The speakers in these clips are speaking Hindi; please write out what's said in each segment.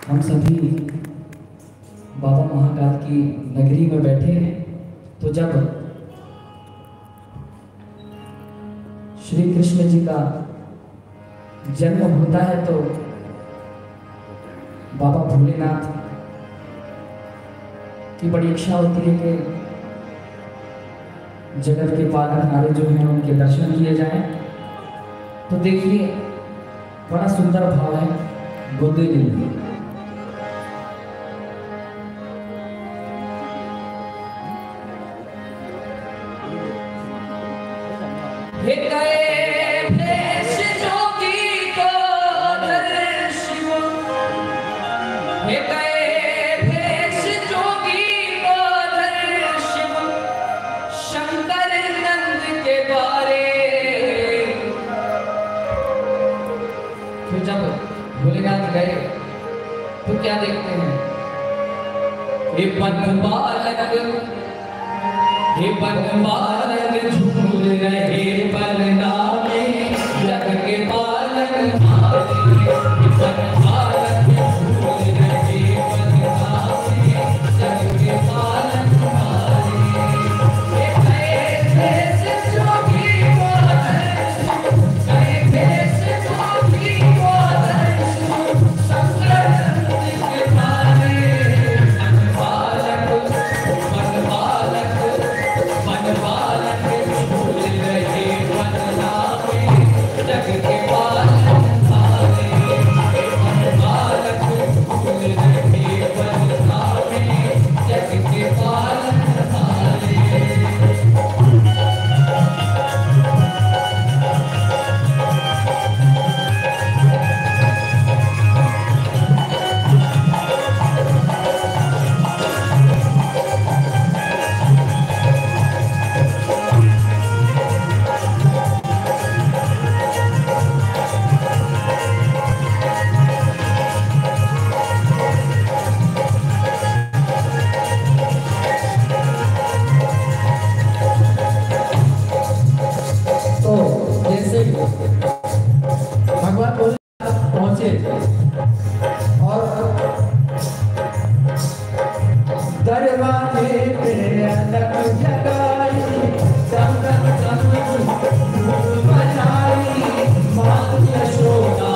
हम सभी बाबा महाकाल की नगरी में बैठे हैं। तो जब श्री कृष्ण जी का जन्म होता है तो बाबा भोलेनाथ की बड़ी इच्छा होती है कि जगत के पालनहारे जो हैं उनके दर्शन किए जाएं। तो देखिए बड़ा सुंदर भाव है गोदे लिए। तो जब भोलेनाथ गए तो क्या देखते हैं, हे बन बालक झूल रहे बलना में जग के बालक दरवाजे पे अलग जगाई दम दम दम धूम बजाई माँ यशोदा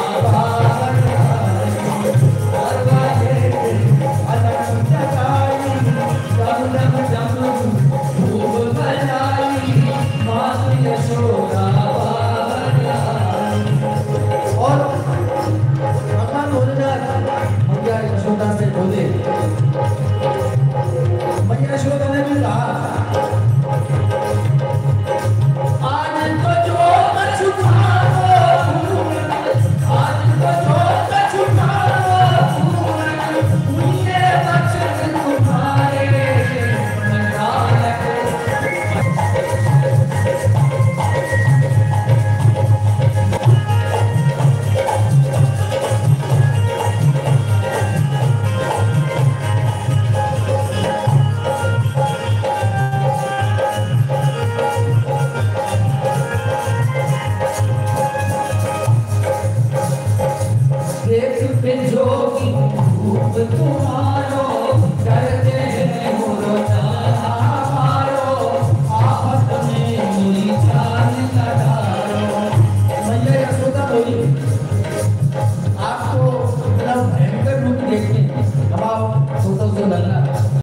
दरवाजे पे अलग जगाई दम दम दम धूम बजाई माँ यशोदा। और भगवान भोलेनाथ मैया यशोदा से बोले, मैया यशोदा ने भी कहा आज तो जो छुपाओ आज तो जो छुपाओ ये बचन तुम्हारे जोगी रूप तुम्हारा